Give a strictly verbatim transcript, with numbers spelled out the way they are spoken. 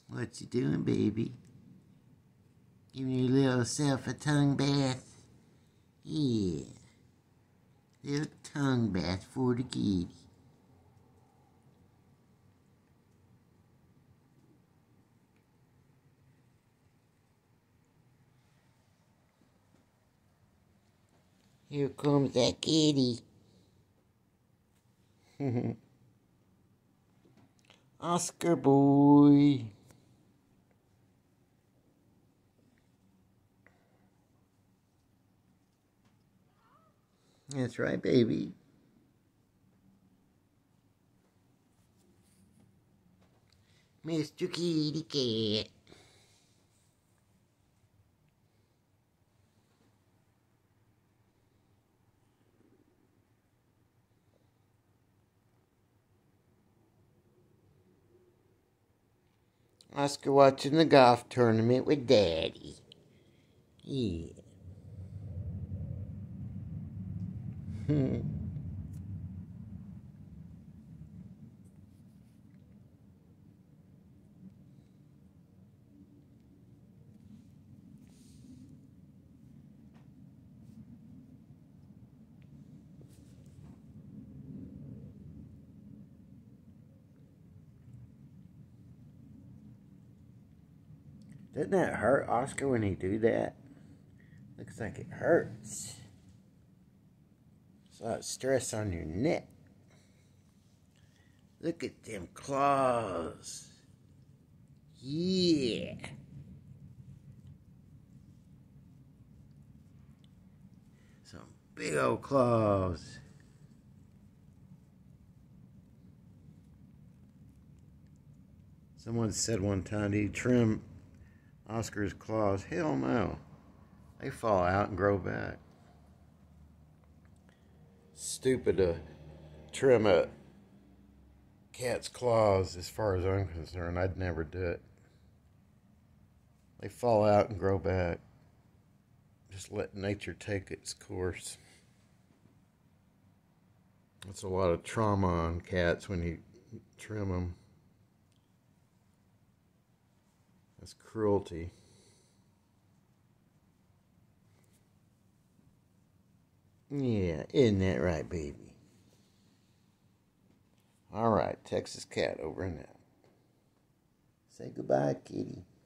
What you doing, baby? Giving your little self a tongue bath? Yeah. Little tongue bath for the kitty. Here comes that kitty. Oscar boy. That's right, baby. Mister Kitty Cat. Oscar watching the golf tournament with Daddy. Yeah. Doesn't that hurt, Oscar, when he do that? Looks like it hurts. It's a lot of stress on your neck. Look at them claws. Yeah. Some big old claws. Someone said one time, do you trim Oscar's claws? Hell no. They fall out and grow back. Stupid to trim a cat's claws as far as I'm concerned. I'd never do it. They fall out and grow back. Just let nature take its course. That's a lot of trauma on cats when you trim them. That's cruelty. Yeah, isn't that right, baby? All right, Texas cat over and out. Say goodbye, kitty.